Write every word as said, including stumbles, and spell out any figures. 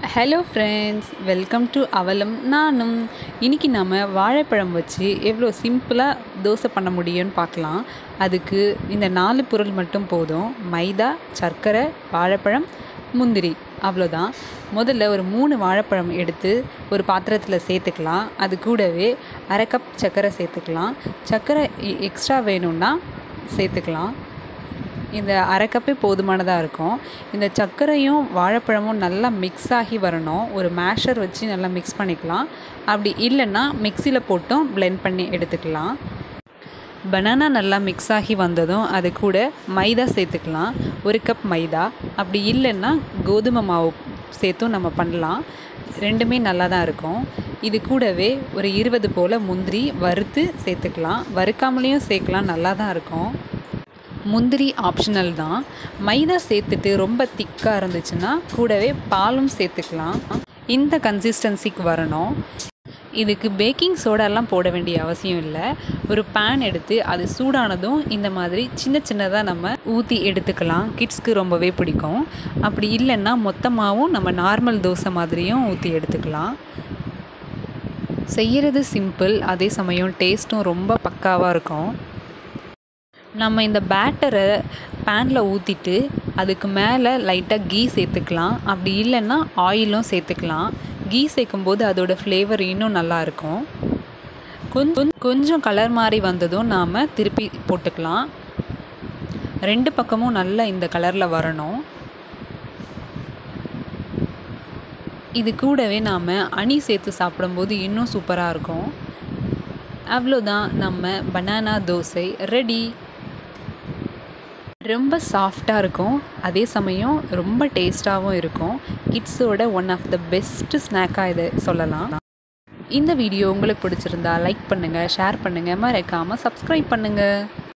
Hello friends, welcome to அவலம் நானும். இன்றைக்கி நம்ம வாழைப்பழம் வச்சு எவ்வளோ சிம்பிளாக தோசை பண்ண முடியும்னு பார்க்கலாம். அதுக்கு இந்த நாலு பொருள் மட்டும் போதும். மைதா, சர்க்கரை, வாழைப்பழம், முந்திரி, அவ்வளோதான். முதல்ல ஒரு மூணு வாழைப்பழம் எடுத்து ஒரு பாத்திரத்தில் சேர்த்துக்கலாம். அது கூடவே அரை கப் சர்க்கரை சேர்த்துக்கலாம். சர்க்கரை எக்ஸ்ட்ரா வேணும்னா சேர்த்துக்கலாம். இந்த அரை கப்பே போதுமானதாக இருக்கும். இந்த சர்க்கரையும் வாழைப்பழமும் நல்லா மிக்ஸ் ஆகி வரணும். ஒரு மேஷர் வச்சு நல்லா மிக்ஸ் பண்ணிக்கலாம். அப்படி இல்லைன்னா மிக்சியில் போட்டும் பிளெண்ட் பண்ணி எடுத்துக்கலாம். பனானா நல்லா மிக்ஸ் ஆகி வந்ததும் அது கூட மைதா சேர்த்துக்கலாம். ஒரு கப் மைதா. அப்படி இல்லைன்னா கோதுமை மாவு சேர்த்தும் நம்ம பண்ணலாம். ரெண்டுமே நல்லா தான் இருக்கும். இது கூடவே ஒரு இருபது போல் முந்திரி வறுத்து சேர்த்துக்கலாம். வறுக்காமலேயும் சேர்க்கலாம், நல்லா தான் இருக்கும். முந்திரி ஆப்ஷனல் தான். மைதா சேர்த்துட்டு ரொம்ப திக்காக இருந்துச்சுன்னா கூடவே பாலும் சேர்த்துக்கலாம். இந்த கன்சிஸ்டன்சிக்கு வரணும். இதுக்கு பேக்கிங் சோடாலாம் போட வேண்டிய அவசியம் இல்லை. ஒரு பேன் எடுத்து அது சூடானதும் இந்த மாதிரி சின்ன சின்னதாக நம்ம ஊற்றி எடுத்துக்கலாம். கிட்ஸ்க்கு ரொம்பவே பிடிக்கும். அப்படி இல்லைன்னா மொத்தமாகவும் நம்ம நார்மல் தோசை மாதிரியும் ஊற்றி எடுத்துக்கலாம். செய்கிறது சிம்பிள், அதே சமயம் டேஸ்ட்டும் ரொம்ப பக்காவாக இருக்கும். நம்ம இந்த பேட்டரை பேனில் ஊற்றிட்டு அதுக்கு மேலே லைட்டாக கீ சேர்த்துக்கலாம். அப்படி இல்லைன்னா ஆயிலும் சேர்த்துக்கலாம். கீ சேர்க்கும்போது அதோடய ஃப்ளேவர் இன்னும் நல்லாயிருக்கும். கொஞ்சம் கொஞ்சம் கலர் மாதிரி வந்ததும் நாம் திருப்பி போட்டுக்கலாம். ரெண்டு பக்கமும் நல்லா இந்த கலரில் வரணும். இது கூடவே நாம் அணி சேர்த்து சாப்பிடும்போது இன்னும் சூப்பராக இருக்கும். அவ்வளோதான், நம்ம பனானா தோசை ரெடி. ரொம்ப சாஃப்டாக இருக்கும், அதே சமயம் ரொம்ப டேஸ்ட்டாகவும் இருக்கும். கிட்ஸோட ஒன் ஆஃப் த பெஸ்ட் ஸ்நாக்காக இதை சொல்லலாம். இந்த வீடியோ உங்களுக்கு பிடிச்சிருந்தா லைக் பண்ணுங்கள், ஷேர் பண்ணுங்கள், மறக்காமல் சப்ஸ்கிரைப் பண்ணுங்கள்.